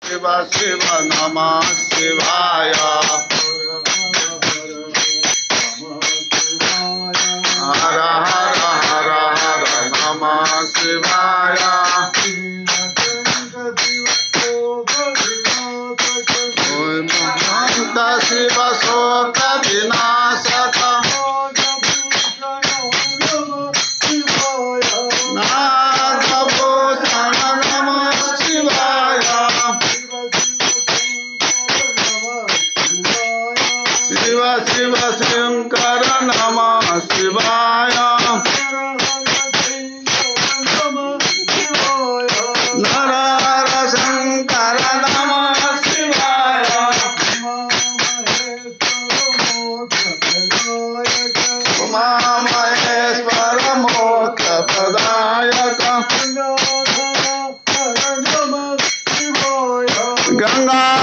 शिव शिव नमः शिवाय हर हर हर हर नमः शिवाय शिव शोक विनाशक नागभूषण नमः शिवाय शिव शिव शंकर नमः शिवाय नर हर शंकर नमः शिवाय उमा महेश्वर मोक्ष प्रदायक गंगा